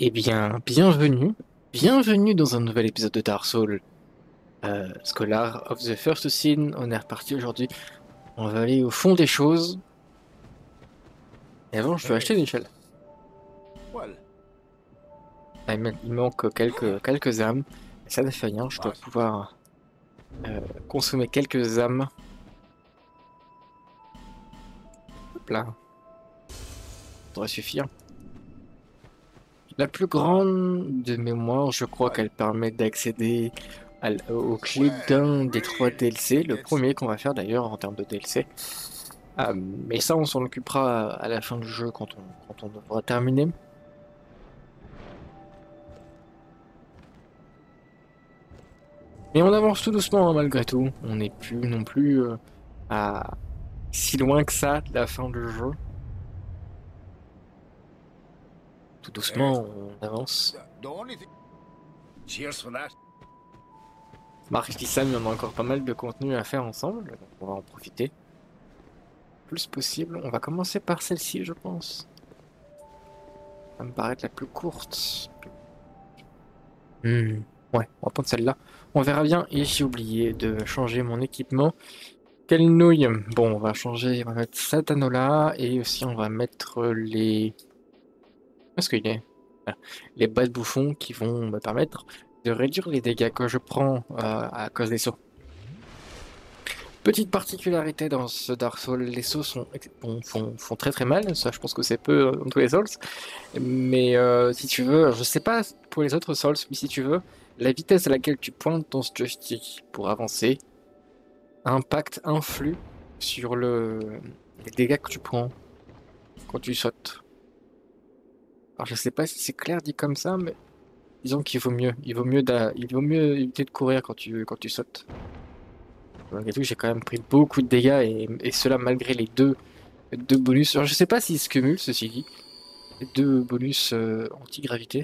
Eh bien, bienvenue dans un nouvel épisode de Dark Souls, Scholar of the First Sin. On est reparti aujourd'hui. On va aller au fond des choses. Et avant, je vais acheter une Hey, échelle. well, Il manque quelques âmes. Et ça ne fait rien, je dois what? pouvoir consommer quelques âmes. Hop là, ça devrait suffire. La plus grande de mémoire, je crois What? qu'elle permet d'accéder aux clés Well, d'un des 3 really? DLC, le It's premier qu'on va faire d'ailleurs en termes de DLC. Mais ça, on s'en occupera à la fin du jeu quand on aura terminé. Mais on avance tout doucement hein, malgré tout. On n'est plus non plus à si loin que ça de la fin du jeu. Tout there's doucement, on avance. the only thing. Cheers for that. Marc et Sam, il y en a encore pas mal de contenu à faire ensemble, donc on va en profiter le plus possible. On va commencer par celle-ci, je pense. Ça me paraît être la plus courte. Ouais, on va prendre celle-là. On verra bien. Et j'ai oublié de changer mon équipement. Quelle nouille! Bon, on va changer, on va mettre cet anneau-là, et aussi on va mettre les... Où est-ce qu'il est? Voilà. Les bas de bouffon qui vont me permettre de réduire les dégâts que je prends à cause des sauts. Petite particularité dans ce Dark Souls, les sauts font très très mal, ça je pense que c'est peu dans tous les Souls, mais si tu veux, je sais pas pour les autres Souls, mais si tu veux, la vitesse à laquelle tu pointes ton joystick pour avancer influe sur les dégâts que tu prends quand tu sautes. Alors je sais pas si c'est clair dit comme ça, mais disons qu'il vaut mieux, il vaut mieux éviter de courir quand tu sautes. Malgré tout, j'ai quand même pris beaucoup de dégâts et cela malgré les deux bonus. Alors, je sais pas s'ils se cumulent, ceci dit. Les deux bonus anti-gravité.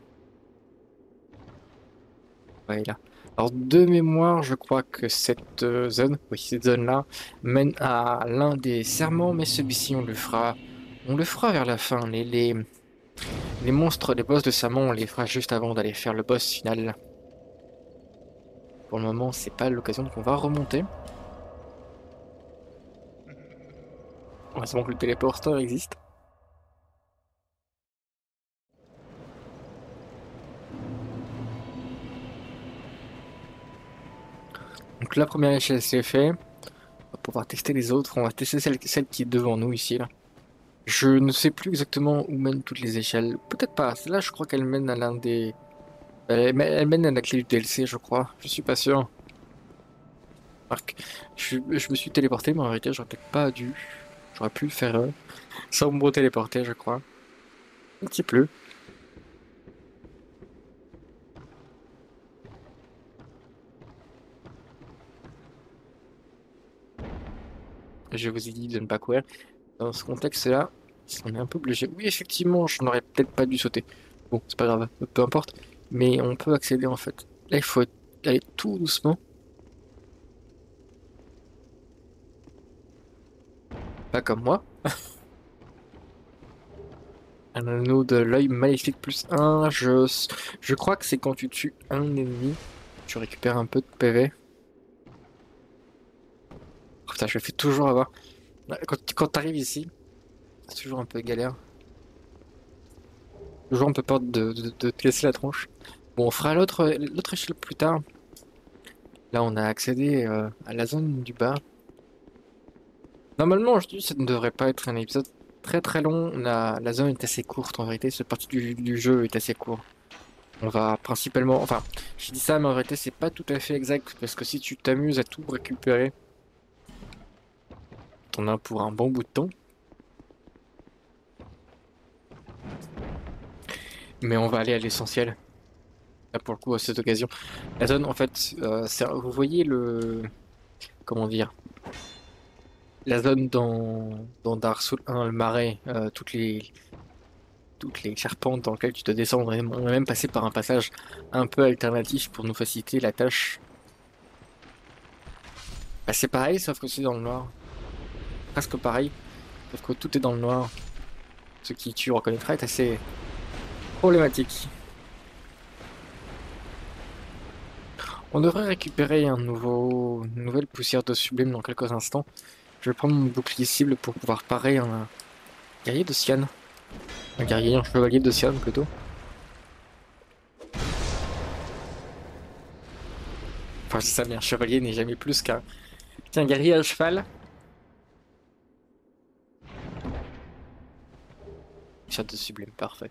Ouais, là. Alors, de mémoire, je crois que cette zone, oui, cette zone-là, mène à l'un des serments, mais celui-ci, on le fera vers la fin. Les monstres, les boss de serment, on les fera juste avant d'aller faire le boss final. Pour le moment, c'est pas l'occasion qu'on va remonter. Heureusement que le téléporteur existe. Donc la première échelle c'est fait. On va pouvoir tester les autres. On va tester celle qui est devant nous ici là. Je ne sais plus exactement où mènent toutes les échelles. Peut-être pas. Celle-là, je crois qu'elle mène à l'un des. Elle mène à la clé du DLC, je crois. Je suis pas sûr. Marc, je me suis téléporté, mais en réalité, j'aurais peut-être pas dû. J'aurais pu le faire sans me téléporter, je crois. Un petit peu. Je vous ai dit de ne pas courir. Dans ce contexte-là, on est un peu obligé. Oui, effectivement, je n'aurais peut-être pas dû sauter. Bon, c'est pas grave, peu importe. Mais on peut accéder en fait. Là, il faut aller tout doucement. Pas comme moi. Un anneau de l'œil maléfique plus un. Je crois que c'est quand tu tues un ennemi, tu récupères un peu de PV. Oh, putain, je me fais toujours avoir. Quand t'arrives ici, c'est toujours un peu galère. Toujours un peu peur de te casser la tronche. Bon, on fera l'autre échelle plus tard. Là, on a accédé à la zone du bas. Normalement, je dis, ça ne devrait pas être un épisode très très long. La zone est assez courte en vérité. Cette partie du jeu est assez courte. On va principalement. Enfin, je dis ça, mais en vérité, c'est pas tout à fait exact. Parce que si tu t'amuses à tout récupérer, t'en as pour un bon bout de temps. Mais on va aller à l'essentiel. Là, pour le coup, à cette occasion. La zone, en fait, vous voyez le. Comment dire? La zone dans Dark Souls 1, le marais, toutes les charpentes dans lesquelles tu dois descendre. Et on est même passé par un passage un peu alternatif pour nous faciliter la tâche. Bah, c'est pareil, sauf que c'est dans le noir. Presque pareil, sauf que tout est dans le noir. Ce qui, tu reconnaîtras, est assez Problématique. On devrait récupérer une nouvelle poussière de sublime dans quelques instants. Je vais prendre mon bouclier cible pour pouvoir parer un guerrier de Cyan. Un chevalier de Cyan plutôt. Enfin, c'est ça, mais un chevalier n'est jamais plus qu'un guerrier à cheval. Poussière de sublime, parfait.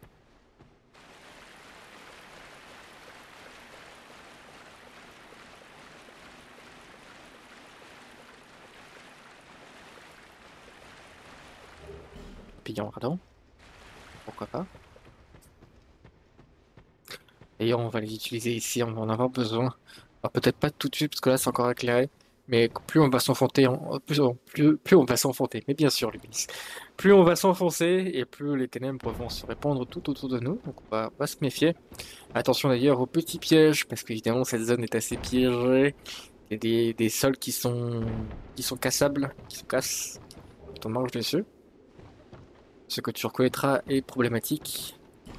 Pillon ardent. Pourquoi pas. D'ailleurs, on va les utiliser ici, on va en avoir besoin. Alors, peut-être pas tout de suite, parce que là, c'est encore éclairé. Mais plus on va s'enfoncer, plus on va s'enfoncer. Mais bien sûr, Luminis. Plus on va s'enfoncer, et plus les ténèbres vont se répandre tout autour de nous. Donc, on va se méfier. Attention d'ailleurs aux petits pièges, parce qu'évidemment, cette zone est assez piégée. Il y a des sols qui sont cassables, qui se cassent quand on marche dessus. Ce que tu reconnaîtras est problématique.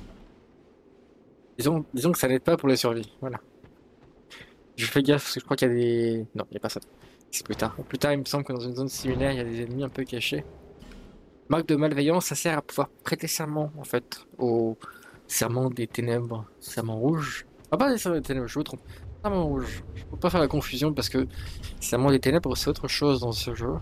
Disons que ça n'aide pas pour la survie. Voilà. Je fais gaffe parce que je crois qu'il y a des... Non, il n'y a pas ça. C'est plus tard. Plus tard, il me semble que dans une zone similaire, il y a des ennemis un peu cachés. Marque de malveillance, ça sert à pouvoir prêter serment, en fait, au serment des ténèbres. Serment rouge. Ah, pas des serments des ténèbres, je me trompe. Serment rouge. Je peux pas faire la confusion parce que serment des ténèbres, c'est autre chose dans ce jeu.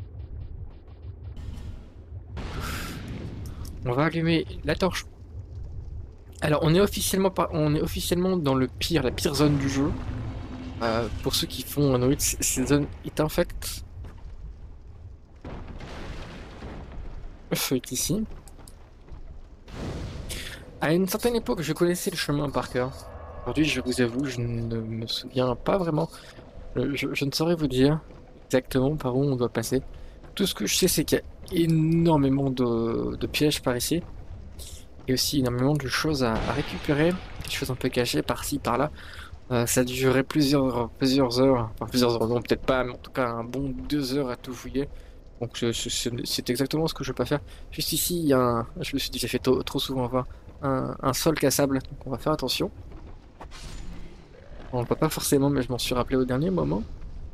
On va allumer la torche. Alors, on est officiellement dans la pire zone du jeu. Pour ceux qui font un audit, cette zone est infecte. Le feu est ici. À une certaine époque, je connaissais le chemin par cœur. Aujourd'hui, je vous avoue, je ne me souviens pas vraiment. Je ne saurais vous dire exactement par où on doit passer. Tout ce que je sais, c'est qu'il y a énormément de pièges par ici. Et aussi énormément de choses à récupérer. Des choses un peu cachées par-ci, par-là. Ça durerait plusieurs heures. Enfin, plusieurs heures, non, peut-être pas, mais en tout cas un bon 2 heures à tout fouiller. Donc c'est exactement ce que je veux pas faire. Juste ici, il y a un... Je me suis dit, j'ai fait trop souvent voir un sol cassable. Donc on va faire attention. On le voit pas forcément, mais je m'en suis rappelé au dernier moment.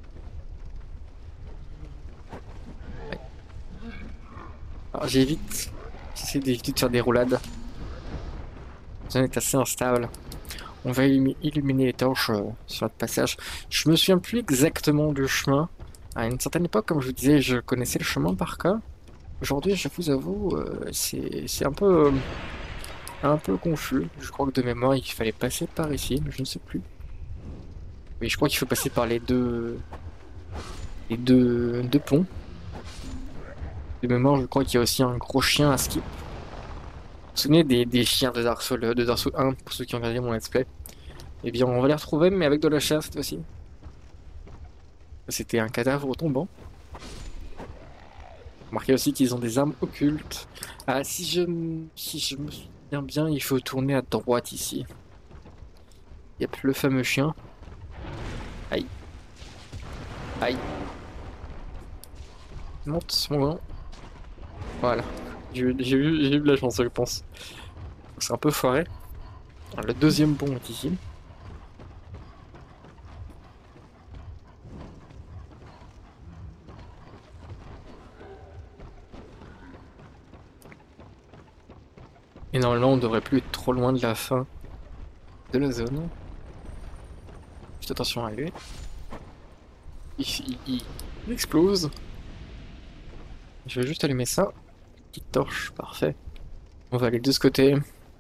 Ouais. Alors j'essaie d'éviter de faire des roulades. La zone est assez instable. On va illuminer les torches sur notre passage. Je me souviens plus exactement du chemin. À une certaine époque, comme je vous disais, je connaissais le chemin par cœur. Aujourd'hui, je vous avoue, c'est un peu confus. Je crois que de mémoire, il fallait passer par ici, mais je ne sais plus. Oui, je crois qu'il faut passer par deux ponts. De mémoire, je crois qu'il y a aussi un gros chien à skip. Vous vous souvenez des chiens de Dark Souls 1, pour ceux qui ont regardé mon let's play? Eh bien, on va les retrouver, mais avec de la chair cette fois-ci. C'était un cadavre tombant. Remarquez aussi qu'ils ont des armes occultes. Ah, si je me souviens bien, il faut tourner à droite ici. Yep, le fameux chien. Aïe. Aïe. Monte, mon gant. Voilà. J'ai eu de la chance, je pense. C'est un peu foiré. Alors, le deuxième pont est ici. Et normalement, on devrait plus être trop loin de la fin de la zone. Juste attention à lui. Il explose. Je vais juste allumer ça. Petite torche, parfait. On va aller de ce côté.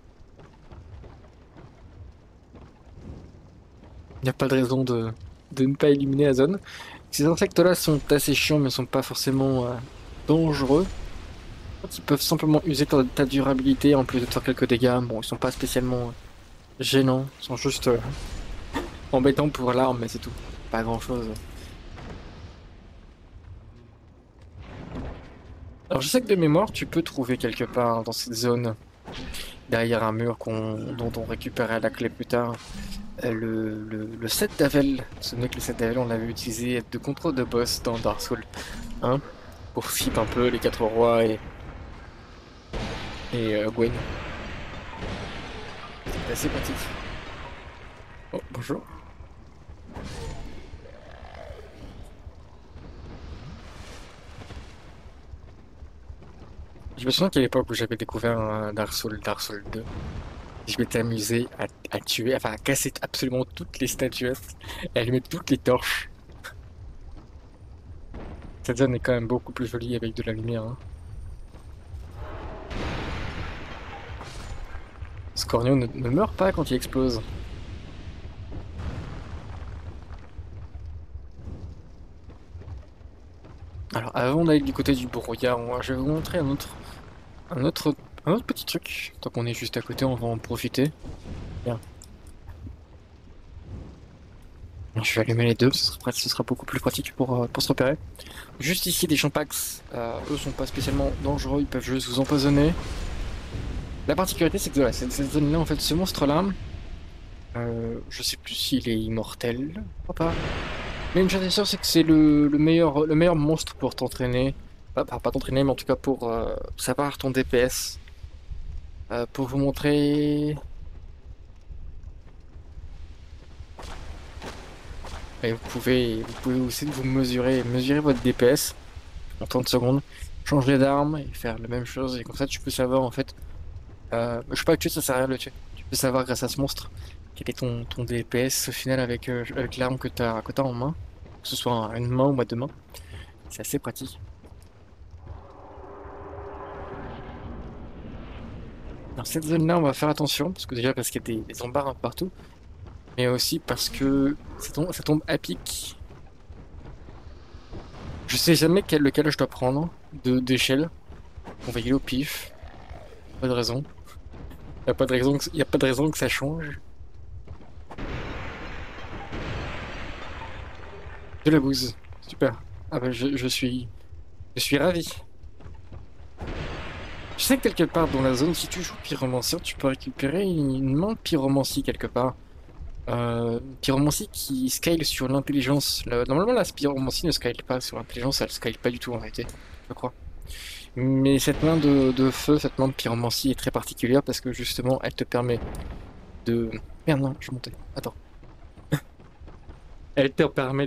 Il n'y a pas de raison de ne pas illuminer la zone. Ces insectes-là sont assez chiants, mais sont pas forcément dangereux. Ils peuvent simplement user ta durabilité en plus de te faire quelques dégâts. Bon, ils sont pas spécialement gênants, ils sont juste embêtants pour l'arme, mais c'est tout. Pas grand-chose. Alors je sais que de mémoire, tu peux trouver quelque part dans cette zone, derrière un mur dont on récupérait la clé plus tard, le set d'Avel. Vous vous souvenez que le set d'Avel, on l'avait utilisé de contrôle de boss dans Dark Souls 1, pour skip un peu les 4 rois et Gwen. C'est assez pratique. Oh, bonjour. Je me souviens qu'à l'époque où j'avais découvert Dark Souls 2, je m'étais amusé à tuer, enfin à casser absolument toutes les statuettes et à allumer toutes les torches. Cette zone est quand même beaucoup plus jolie avec de la lumière. Hein. Scornio ne meurt pas quand il explose. Alors avant d'aller du côté du brouillard, je vais vous montrer un autre, un autre petit truc. Tant qu'on est juste à côté, on va en profiter. Bien. Je vais allumer les deux, ce sera beaucoup plus pratique pour se repérer. Juste ici, des champax, eux sont pas spécialement dangereux, ils peuvent juste vous empoisonner. La particularité, c'est que voilà, cette zone-là, en fait, ce monstre-là, je sais plus s'il est immortel, je crois pas. Mais une chose est sûre, c'est que c'est le meilleur monstre pour t'entraîner. Pas t'entraîner, mais en tout cas pour savoir ton DPS. Pour vous montrer... Et vous pouvez aussi vous mesurer votre DPS en 30 secondes, changer d'arme et faire la même chose. Et comme ça, tu peux savoir en fait. Je sais pas que tuer, ça sert à rien de le tuer. Tu peux savoir grâce à ce monstre quel est ton DPS au final avec l'arme que t'as en main, que ce soit une main ou à deux mains. C'est assez pratique. Dans cette zone-là, on va faire attention parce que déjà parce qu'il y a des embars un peu partout, mais aussi parce que ça tombe à pic. Je sais jamais lequel je dois prendre d'échelle. On va y aller au pif. Pas de raison. Y a pas de raison que ça change. De la bouse. Super. Ah bah je suis ravi. Je sais que quelque part dans la zone, si tu joues pyromancien, tu peux récupérer une main de pyromancie quelque part. Pyromancie qui scale sur l'intelligence. Normalement, la pyromancie ne scale pas sur l'intelligence, elle scale pas du tout en réalité, je crois. Mais cette main de feu, cette main de pyromancie est très particulière parce que justement, elle te permet de... Merde, non, je montais. Attends. Elle te permet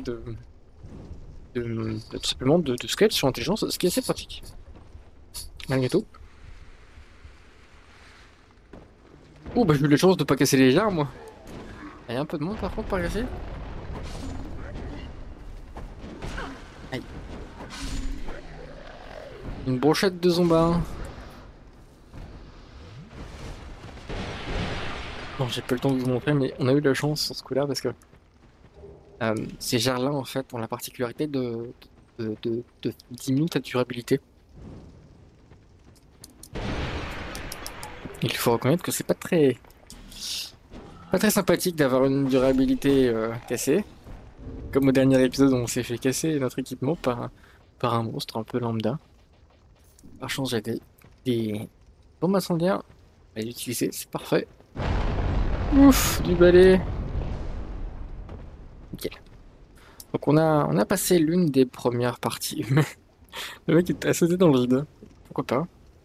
tout simplement de scale sur l'intelligence, ce qui est assez pratique. Malgré tout. Oh, bah j'ai eu la chance de pas casser les jars, moi. Il y a un peu de monde par contre par casser. Aïe. Une brochette de zombards. Bon, j'ai pas le temps de vous montrer, mais on a eu de la chance sur ce coup-là parce que ces jars-là, en fait, ont la particularité de 10 minutes à durabilité. Il faut reconnaître que c'est pas très sympathique d'avoir une durabilité cassée. Comme au dernier épisode où on s'est fait casser notre équipement par un monstre un peu lambda. Par chance, j'ai des bombes incendiaires à utiliser, c'est parfait. Ouf, du balai. Nickel. Donc on a passé l'une des premières parties. Le mec était à sauter dans le vide. Pourquoi pas?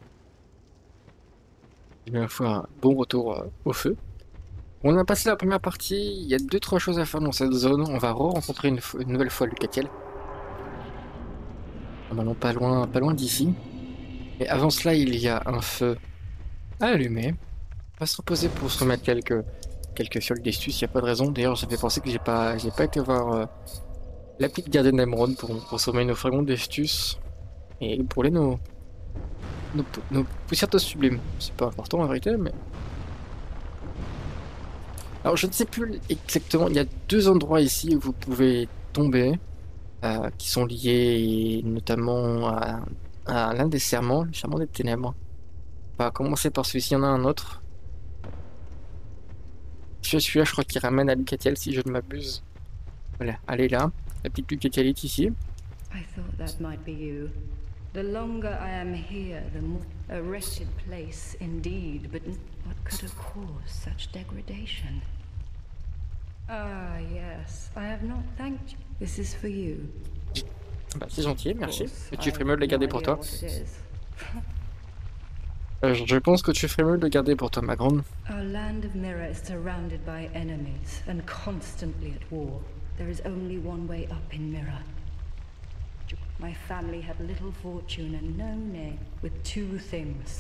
Et bien, fois un bon retour au feu. On a passé la première partie, il y a 2-3 choses à faire dans cette zone. On va re-rencontrer une nouvelle fois Lucatiel. Normalement pas loin d'ici. Et avant cela, il y a un feu à allumer. On va se reposer pour se remettre quelques fioles d'estus, il n'y a pas de raison. D'ailleurs, j'avais pensé que j'ai pas été voir la petite gardienne d'émeraude pour consommer nos fragments d'estus et brûler nos poussières de sublime. C'est pas important en vérité, mais... Alors, je ne sais plus exactement, il y a 2 endroits ici où vous pouvez tomber, qui sont liés notamment à l'un des serments, le serment des ténèbres. On va commencer par celui-ci, il y en a un autre. Celui-là, je crois qu'il ramène à Lucatiel si je ne m'abuse. Voilà, allez là. La petite Lucatiel est ici. I thought that might be you. The longer I am here, the more a wretched place indeed, but what could have caused such degradation? Ah, yes, I have not thanked you. This is for you. Bah, c'est gentil, merci. Et tu ferais mieux de les garder pour toi. Je pense que tu ferais mieux de le garder pour toi, ma grande. Our land of Mirror is surrounded by enemies and constantly at war. There is only one way up in Mirror. My family had little fortune and no name, with two things.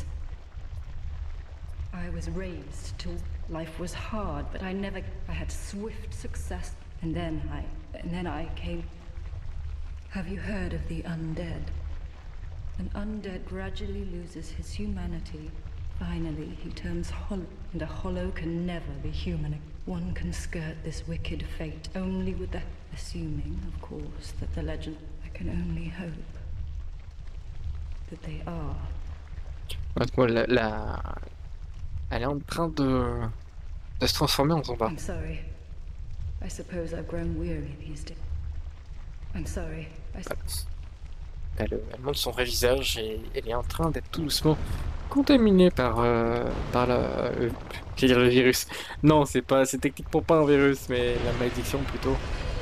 I was raised to life was hard, but I had swift success, and then I came. Have you heard of the undead? An undead gradually loses his humanity. Finally, he turns hollow, and a hollow can never be human. One can skirt this wicked fate only with the... Assuming, of course, that the legend... I can only hope that they are. Donc, moi, elle est en train de se transformer en zombie. I'm sorry. I suppose I've grown weary these days. I'm sorry. Elle montre son vrai visage et elle est en train d'être tout doucement contaminée par j'allais dire le virus. Non, c'est techniquement pas un virus, mais la malédiction plutôt.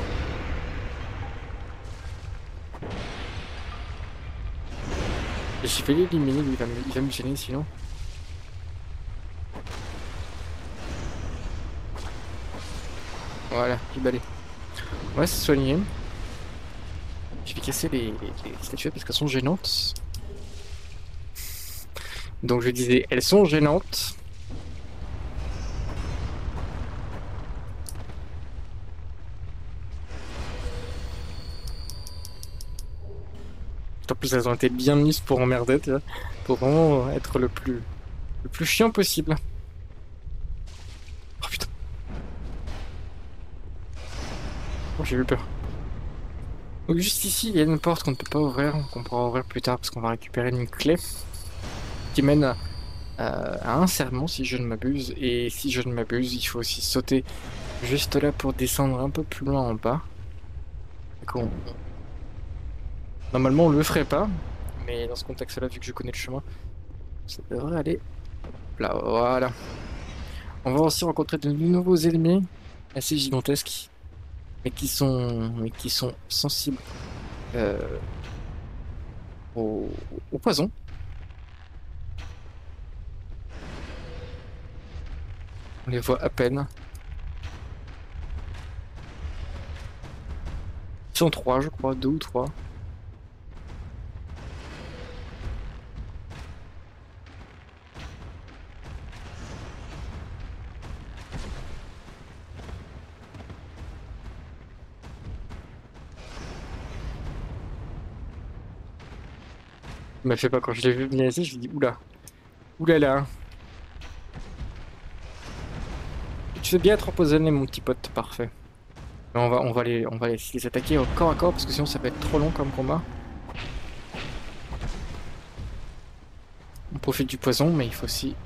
Je vais l'éliminer, il va me gêner sinon. Voilà, il balai. On va se soigner. Je vais casser les statuettes parce qu'elles sont gênantes. Donc je disais, elles sont gênantes. En plus, elles ont été bien mises pour emmerder, tu vois, pour vraiment être le plus chiant possible. Oh putain. Oh, j'ai eu peur. Donc juste ici, il y a une porte qu'on ne peut pas ouvrir, qu'on pourra ouvrir plus tard parce qu'on va récupérer une clé qui mène à un serment si je ne m'abuse. Et si je ne m'abuse, il faut aussi sauter juste là pour descendre un peu plus loin en bas. Normalement on le ferait pas, mais dans ce contexte-là, vu que je connais le chemin, ça devrait aller. Là, voilà. On va aussi rencontrer de nouveaux ennemis assez gigantesques, mais qui sont sensibles au poison. On les voit à peine. Ils sont 3, je crois, 2 ou 3. Il m'a fait pas quand je l'ai vu venir ici, je lui ai dit oula. Oulala. Tu sais bien être empoisonné mon petit pote, parfait. Mais on va les attaquer au corps à corps parce que sinon ça va être trop long comme combat. On profite du poison mais il faut aussi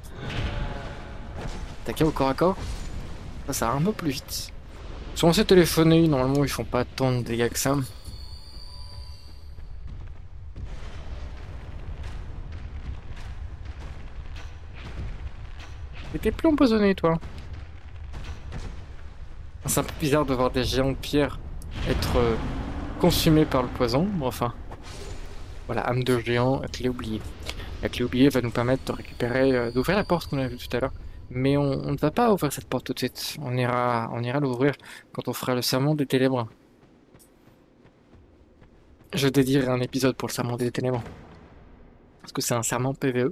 attaquer au corps à corps. Ça va un peu plus vite. Si on sait téléphoner, normalement ils font pas tant de dégâts que ça. T'es plus empoisonné toi. C'est un peu bizarre de voir des géants de pierre être consumés par le poison. Bon, enfin, voilà, âme de géant, clé oubliée. La clé oubliée va nous permettre de récupérer, d'ouvrir la porte qu'on a vue tout à l'heure. Mais on ne va pas ouvrir cette porte tout de suite. On ira l'ouvrir quand on fera le serment des ténèbres. Je dédierai un épisode pour le serment des ténèbres. Parce que c'est un serment PVE.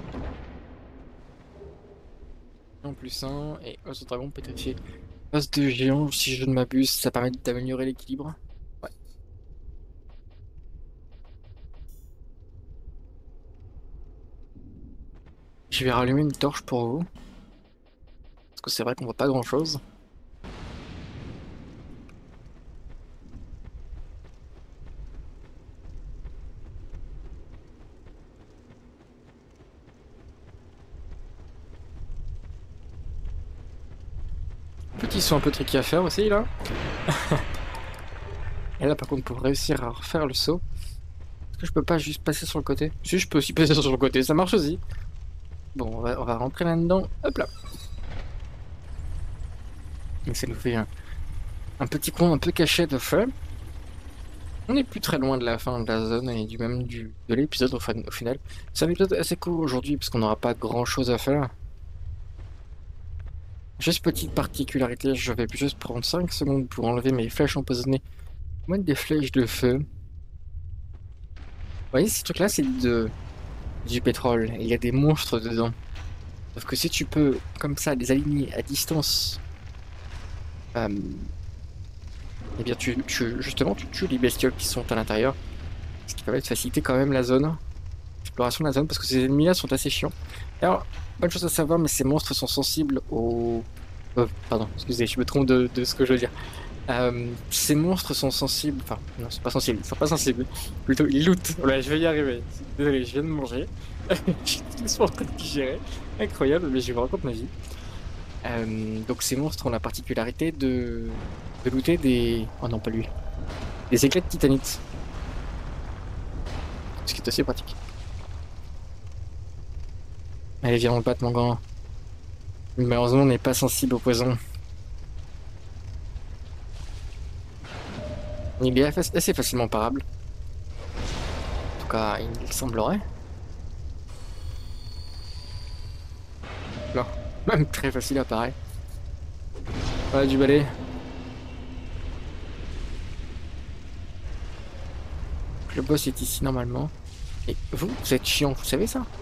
En plus 1 et os de dragon pétrifié. Os de géant, si je ne m'abuse, ça permet d'améliorer l'équilibre. Ouais. Je vais rallumer une torche pour vous. Parce que c'est vrai qu'on voit pas grand chose. Petits sont un peu tricky à faire aussi là. Et là par contre pour réussir à refaire le saut, est-ce que je peux pas juste passer sur le côté? Si je peux aussi passer sur le côté, ça marche aussi. Bon on va rentrer là-dedans, hop là. Et ça nous fait un petit coin un peu caché de feu. On est plus très loin de la fin de la zone et du même de l'épisode au final. C'est un épisode assez court aujourd'hui parce qu'on n'aura pas grand chose à faire. Juste petite particularité, je vais juste prendre 5 secondes pour enlever mes flèches empoisonnées. Mettre des flèches de feu. Vous voyez, ce truc-là, c'est du pétrole. Il y a des monstres dedans. Sauf que si tu peux, comme ça, les aligner à distance, eh bien, justement, tu tues les bestioles qui sont à l'intérieur. Ce qui permet de faciliter quand même la zone. L'exploration de la zone, parce que ces ennemis-là sont assez chiants. Alors, bonne chose à savoir, mais ces monstres sont sensibles aux... pardon, excusez, je me trompe de ce que je veux dire. Ces monstres sont sensibles... Enfin, non, ils sont pas sensibles, ils sont pas sensibles. Plutôt, ils lootent. Voilà, je vais y arriver. Désolé, je viens de manger. Je suis tout en train de digérer. Incroyable, mais je vous raconte ma vie. Donc ces monstres ont la particularité de looter des... Oh non, pas lui. Des éclats de titanite. Ce qui est assez pratique. Allez, viens, on le batte, mon grand. Malheureusement, on n'est pas sensible au poison. Il est assez facilement parable. En tout cas, il semblerait. Non, même très facile à parer. Voilà, du balai. Le boss est ici normalement. Et vous êtes chiant, vous savez ça?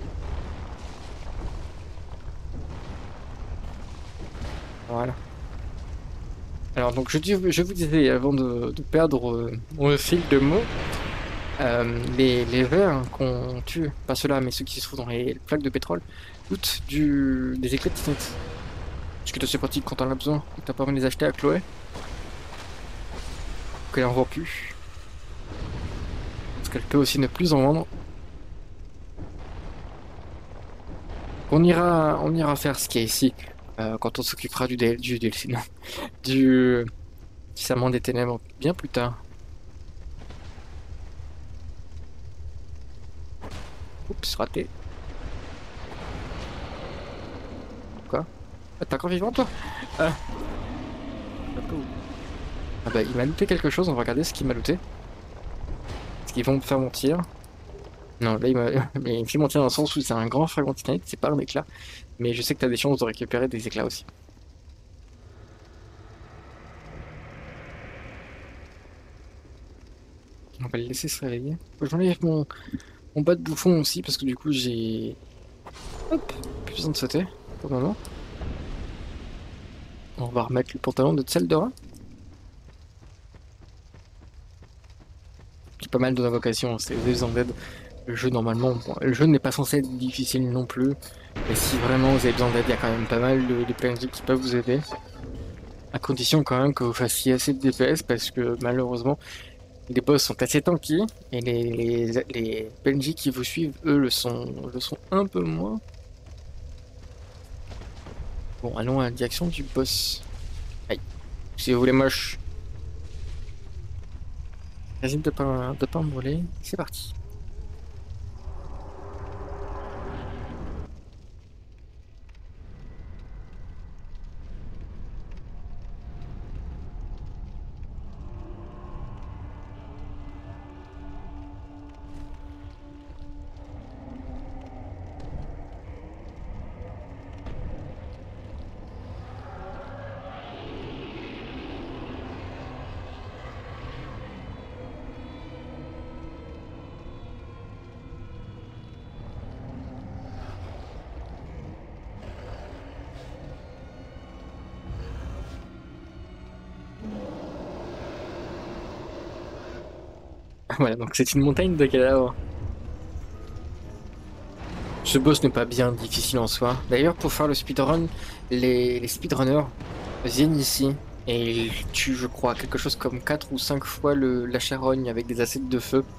Voilà. Alors donc je vous disais avant de perdre mon fil de mots, les vers qu'on tue, pas ceux-là mais ceux qui se trouvent dans les plaques de pétrole, coûtent des éclats de titanite. Ce qui est assez pratique quand on en a besoin et que t'as pas besoin de les acheter à Chloé. Qu'elle en vend plus. Parce qu'elle peut aussi ne plus en vendre. On ira faire ce qu'il y a ici quand on s'occupera du DLC, non, du Serment des Ténèbres bien plus tard. Oups, raté. Quoi? Ah, t'es encore vivant toi? Ah. Ah bah il m'a looté quelque chose, on va regarder ce qu'il m'a looté. Est-ce qu'ils vont me faire mentir? Non, là il me fait mentir dans le sens où c'est un grand fragment de titanite, c'est pas un éclat. Mais je sais que t'as des chances de récupérer des éclats aussi. On va le laisser se réveiller. J'enlève mon bas de bouffon aussi parce que du coup j'ai... Hop, plus besoin de sauter pour le moment. On va remettre le pantalon de Tseldora. J'ai pas mal d'invocations, c'est des undead. Le jeu normalement, bon, le jeu n'est pas censé être difficile non plus. Mais si vraiment vous avez besoin d'aide, il y a quand même pas mal de PNJ qui peuvent vous aider. À condition quand même que vous fassiez assez de DPS parce que malheureusement les boss sont assez tanky et les PNJ qui vous suivent eux le sont un peu moins. Bon, allons à la direction du boss. Aïe, si vous voulez moche. Résine de pas me brûler, c'est parti. Voilà, donc c'est une montagne de cadavres. Ce boss n'est pas bien difficile en soi. D'ailleurs, pour faire le speedrun, les speedrunners viennent ici et ils tuent, je crois, quelque chose comme 4 ou 5 fois la charogne avec des assiettes de feu.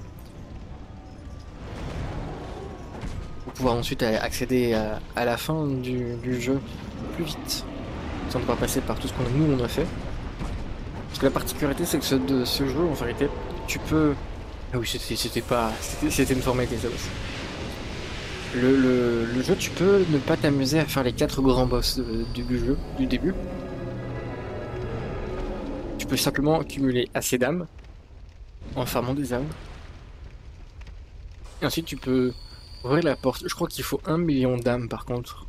Pour pouvoir ensuite accéder à la fin du jeu plus vite. Sans devoir passer par tout ce qu'on a fait. Parce que la particularité, c'est que de ce jeu, en vérité, tu peux... Ah oui, c'était une formalité ça aussi. Le jeu, tu peux ne pas t'amuser à faire les 4 grands boss du jeu, du début. Tu peux simplement accumuler assez d'âmes en farmant des âmes. Et ensuite tu peux ouvrir la porte. Je crois qu'il faut 1 million d'âmes par contre.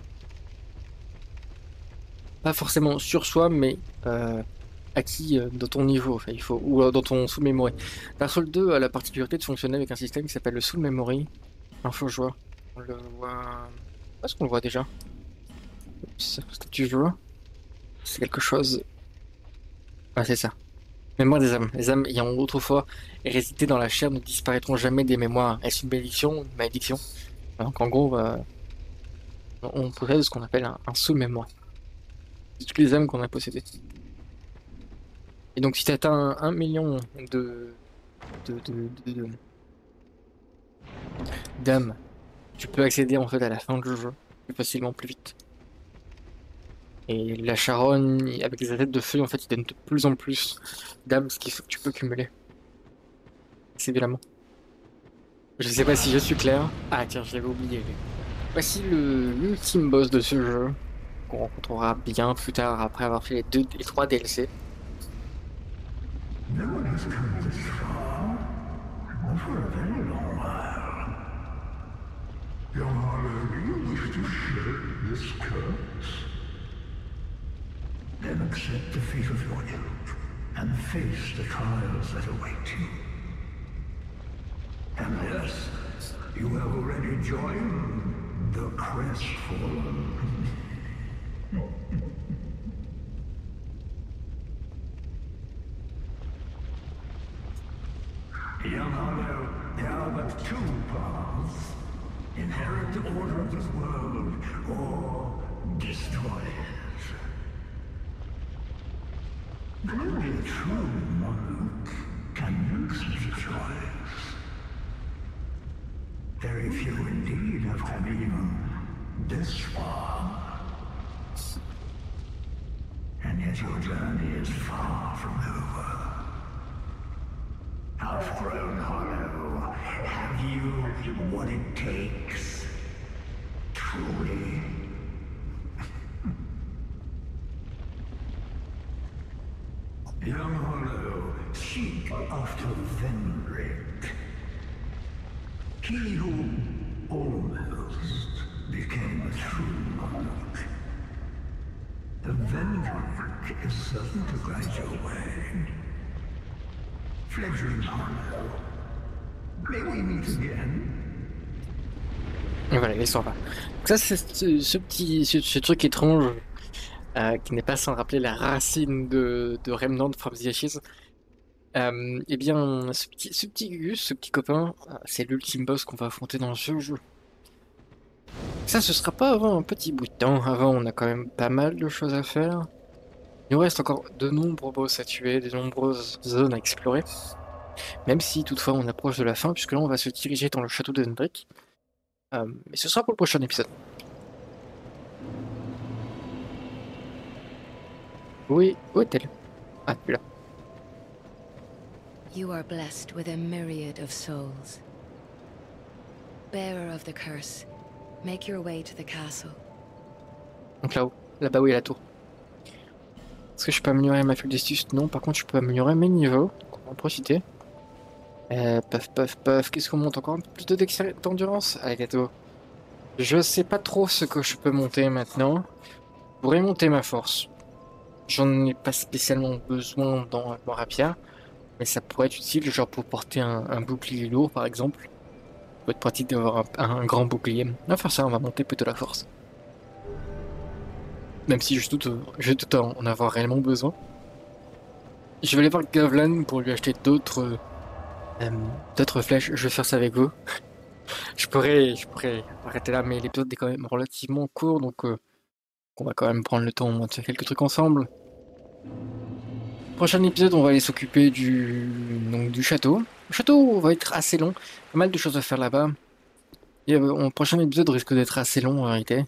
Pas forcément sur soi, mais acquis dans ton niveau, enfin, il faut, ou dans ton soul memory. Dark Souls 2 a la particularité de fonctionner avec un système qui s'appelle le soul memory. Info joueur. On le voit. Est-ce qu'on le voit déjà? Statut joueur. C'est quelque chose. Ah, c'est ça. Mémoire des âmes. Les âmes ayant autrefois résidé dans la chair ne disparaîtront jamais des mémoires. Est-ce une bénédiction ou une malédiction? Donc en gros, on possède ce qu'on appelle un soul memory. C'est toutes les âmes qu'on a possédées. Et donc si tu atteins 1 million de, de, de- d'âmes, tu peux accéder en fait à la fin du jeu plus facilement, plus vite. Et la charogne, avec les têtes de feuilles, en fait, il donne de plus en plus d'âmes, ce qui fait que tu peux cumuler. C'est violemment. Je sais pas si je suis clair. Ah tiens, je l'avais oublié. Voici l'ultime boss de ce jeu, qu'on rencontrera bien plus tard après avoir fait les 3 DLC. No one has come this far, not for a very long while. Young Harlow, do you wish to shed this curse? Then accept the fate of your youth and face the trials that await you. And yes, you have already joined the Crestfallen. Young Harlow, there are but two paths. Inherit the order of this world, or destroy it. Only a true monarch can make such a choice. Very few indeed have come even this far. And yet your journey is far from over. Outgrown Hollow, have you what it takes? Truly? Young Hollow, seek after Vendrick. He who almost became a true monarch. The Vendrick is certain to guide your way. Fledgling Hollow, may we meet again? Et voilà, l'histoire va. Donc ça, c'est ce truc étrange qui n'est pas sans rappeler la racine de Remnant from the Ashes. Eh bien, ce petit Gus, ce petit copain, c'est l'ultime boss qu'on va affronter dans ce jeu. Ça, ce sera pas avant un petit bout de temps. Avant, on a quand même pas mal de choses à faire. Il nous reste encore de nombreux boss à tuer, de nombreuses zones à explorer. Même si, toutefois, on approche de la fin, puisque là, on va se diriger dans le château de Vendrick. Mais ce sera pour le prochain épisode. Oui, où est-elle? Ah, plus là. You are blessed with a myriad of souls. Bearer of the curse, make your way to the castle. Donc là-haut, là-bas où il y a la tour. Est-ce que je peux améliorer ma feuille d'astuce? Non, par contre je peux améliorer mes niveaux. Donc on va en profiter. Paf, paf, paf. Qu'est-ce qu'on monte? Encore un peu plus de d'endurance? Allez, gâteau. Je sais pas trop ce que je peux monter maintenant. Je pourrais monter ma force. J'en ai pas spécialement besoin dans mon rapier. Mais ça pourrait être utile, genre pour porter un bouclier lourd par exemple. Ça peut être pratique d'avoir un grand bouclier. On va faire ça, on va monter plutôt la force. Même si je doute en avoir réellement besoin. Je vais aller voir Gavlan pour lui acheter d'autres flèches. Je vais faire ça avec vous. je pourrais arrêter là, mais l'épisode est quand même relativement court, donc on va quand même prendre le temps au moins de faire quelques trucs ensemble. Prochain épisode, on va aller s'occuper du château. Le château va être assez long, pas mal de choses à faire là-bas. Et mon prochain épisode risque d'être assez long en réalité.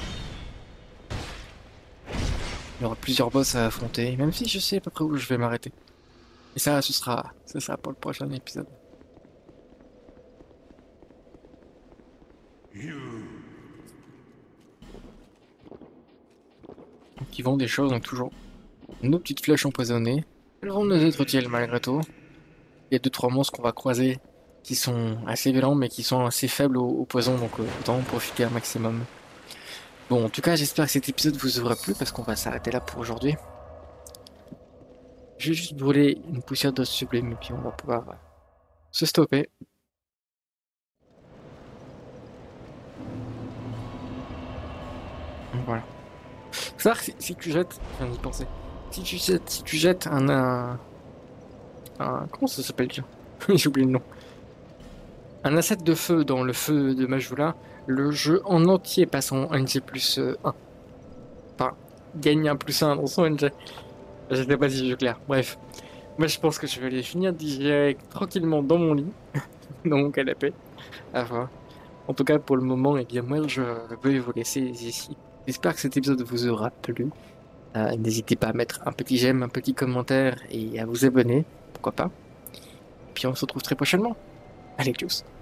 Il y aura plusieurs boss à affronter, même si je sais à peu près où je vais m'arrêter. Et ça, ce sera pour le prochain épisode. Donc ils vendent des choses, donc toujours nos petites flèches empoisonnées. Elles vont nous être utiles malgré tout. Il y a 2-3 monstres qu'on va croiser qui sont assez violents mais qui sont assez faibles au poison, donc autant en profiter un maximum. Bon, en tout cas, j'espère que cet épisode vous aura plu parce qu'on va s'arrêter là pour aujourd'hui. Je vais juste brûler une poussière d'os sublime et puis on va pouvoir se stopper. Voilà. Faut savoir que si tu jettes, je viens d'y penser. Si tu jettes comment ça s'appelle déjà? J'ai oublié le nom. Un asset de feu dans le feu de Majula, le jeu en entier passe en NG plus 1. Enfin, gagne un plus 1 dans son NG. Je sais pas si je suis clair. Bref. Moi, je pense que je vais aller finir de digérer tranquillement dans mon lit, dans mon canapé. À voir. En tout cas, pour le moment, eh bien, moi, je vais vous laisser ici. J'espère que cet épisode vous aura plu. N'hésitez pas à mettre un petit j'aime, un petit commentaire et à vous abonner. Pourquoi pas. Et puis, on se retrouve très prochainement. Allez, tchuss.